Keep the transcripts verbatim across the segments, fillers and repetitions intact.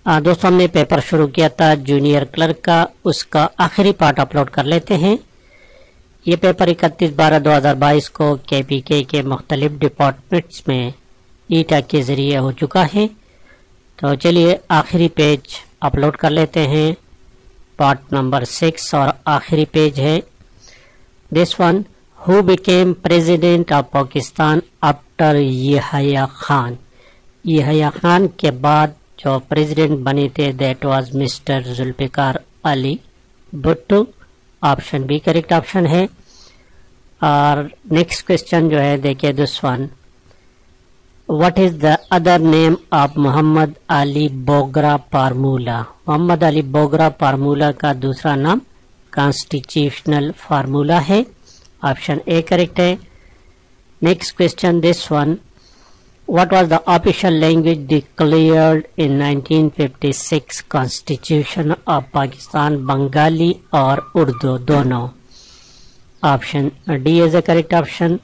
دوستوں ہم نے پیپر شروع کیا تھا جونیئر کلرک کا، اس کا آخری پارٹ اپلوڈ کر لیتے ہیں۔ یہ پیپر اکتیس بارہ دو ہزار بائیس کو کے پی کے کے مختلف ڈپارٹمنٹس میں ایٹا کے ذریعے ہو چکا ہے۔ تو چلیے آخری پیج اپلوڈ کر لیتے ہیں، پارٹ نمبر سکس اور آخری پیج ہے this one, who became president of Pakistan after Yahya Khan. Yahya Khan کے بعد جو پریزیڈنٹ بنے تھے that was mister Zulfikar Ali Bhutto, option B correct option ہے۔ اور نیکسٹ کوشچن جو ہے دیکھیے this one, what is the other name of Muhammad Ali Bogra formula. Muhammad Ali Bogra formula کا دوسرا نام کانسٹیٹیوشنل فارمولا ہے، آپشن اے کریکٹ ہے۔ Next question this one, what was the official language declared in nineteen fifty-six Constitution of Pakistan؟ Bengali اور اردو دونوں، option D is the correct option۔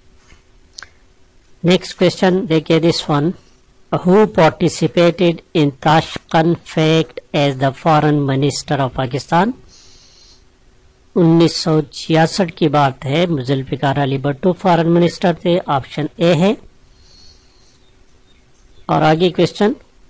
Next question دیکھیے this one, who participated in Tashkent Pact as the foreign minister of Pakistan؟ انیس سو چھیاسٹھ کی بات ہے، Zulfikar Ali Bhutto foreign minister تھے، آپشن اے ہے۔ اور آگے question,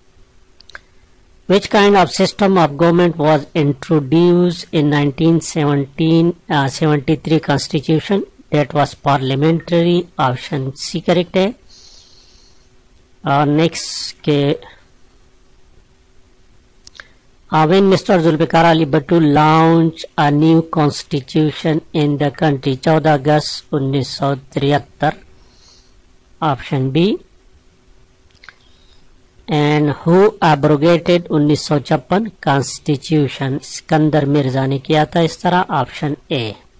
which kind of system of government was introduced in nineteen seventy-three constitution؟ that was parliamentary، option C correct ہے۔ اور نیکسٹ کے when Mister Zulfiqar Ali Bhutto launch a new constitution in the country؟ چودہ اگست انیس سو تریہتر، option B. And who abrogated انیس سو چھپن کانسٹیٹیوشن؟ سکندر مرزا نے کیا تھا اس طرح، آپشن اے۔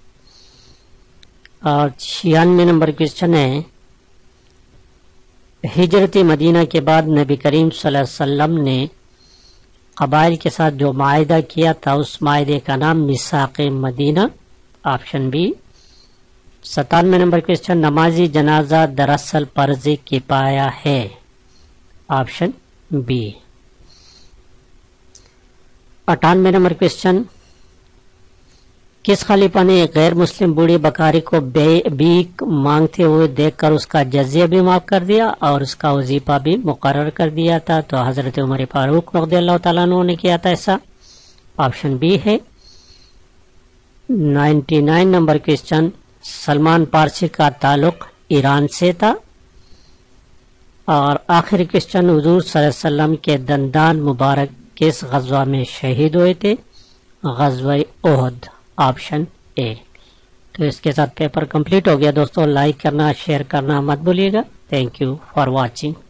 اور چھیانوے نمبر کوشچن ہے، ہجرت مدینہ کے بعد نبی کریم صلی اللہ علیہ وسلم نے قبائل کے ساتھ جو معاہدہ کیا تھا اس معاہدے کا نام میثاق مدینہ، آپشن بی۔ ستانوے نمبر کوشچن، نمازی جنازہ دراصل فرض کفایہ ہے، آپشن بی۔ اٹھانوے نمبر کوشچن، کس خلیفہ نے ایک غیر مسلم بوڑھی بکاری کو بھیک مانگتے ہوئے دیکھ کر اس کا جزیہ بھی معاف کر دیا اور اس کا وظیفہ بھی مقرر کر دیا تھا؟ تو حضرت عمر فاروق رضی اللہ تعالیٰ عنہ نے کیا تھا ایسا، آپشن بی ہے۔ نائنٹی نائن نمبر کوشچن، سلمان فارسی کا تعلق ایران سے تھا۔ اور آخری کوشچن، حضور صلی اللہ علیہ وسلم کے دندان مبارک کس غزوہ میں شہید ہوئے تھے؟ غزوہ احد، آپشن اے۔ تو اس کے ساتھ پیپر کمپلیٹ ہو گیا دوستوں، لائک کرنا شیئر کرنا مت بھولیے گا۔ Thank you for watching.